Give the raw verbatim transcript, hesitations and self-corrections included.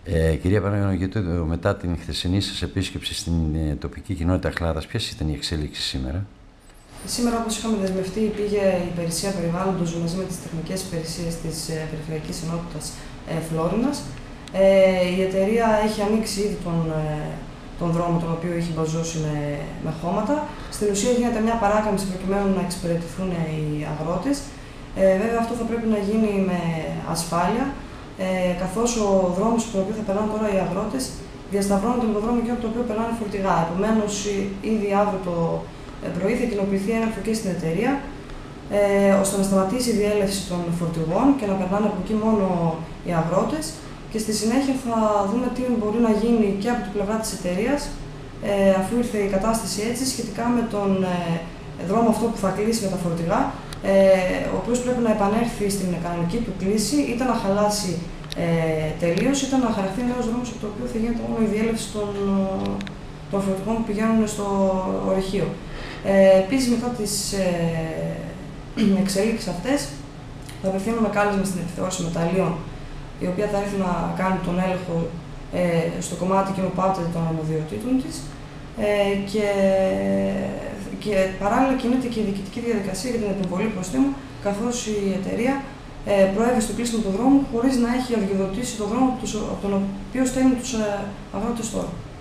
Ε, κυρία Παναγιωτοπούλου, μετά την χθεσινή σας επίσκεψη στην ε, τοπική κοινότητα Αχλάδας, ποιες ήταν οι εξέλιξεις σήμερα? Σήμερα, όπως είχαμε δεσμευτεί, πήγε η Υπηρεσία Περιβάλλοντος μαζί με τις τεχνικές υπηρεσίες της ε, Περιφερειακής Ενότητας ε, Φλόρινας. Ε, η εταιρεία έχει ανοίξει ήδη τον, ε, τον δρόμο τον οποίο είχε μπαζώσει με, με χώματα. Στην ουσία γίνεται μια παράκαμψη προκειμένου να εξυπηρετηθούν οι αγρότες. Ε, βέβαια αυτό θα πρέπει να γίνει με ασφάλεια, ε, καθώς ο δρόμος από τον οποίο θα περνάνε τώρα οι αγρότες διασταυρώνεται με τον δρόμο και από τον οποίο περνάνε φορτηγά. Επομένως, ήδη αύριο το πρωί θα κοινοποιηθεί έγγραφο και στην εταιρεία, ε, ώστε να σταματήσει η διέλευση των φορτηγών και να περνάνε από εκεί μόνο οι αγρότες. Και στη συνέχεια θα δούμε τι μπορεί να γίνει και από την πλευρά της εταιρείας, ε, αφού ήρθε η κατάσταση έτσι, σχετικά με τον ε, δρόμο αυτό που θα κλείσει με τα φορτηγά, ε, ο οποίος πρέπει να επανέλθει στην κανονική του κλίση, είτε να χαλάσει ε, τελείως, είτε να χαραχθεί νέος δρόμος από το οποίο θα γίνεται μόνο η διέλευση των, των φορτηγών που πηγαίνουν στο ορυχείο. Ε, Επίσης, μετά τις ε, εξελίξεις αυτές, θα απευθύνουμε κάλεσμα στην επιθεώρηση μεταλλίων, η οποία θα έρθει να κάνει τον έλεγχο ε, στο κομμάτι εκείνο που άπτεται των αρμοδιοτήτων της, ε, και, και παράλληλα κινείται και η διοικητική διαδικασία για την επιβολή προστίμου, καθώς η εταιρεία ε, προέβη στο κλείσιμο του δρόμου χωρίς να έχει αδειοδοτήσει τον δρόμο από τον οποίο στέλνουν τους ε, αγρότες τώρα.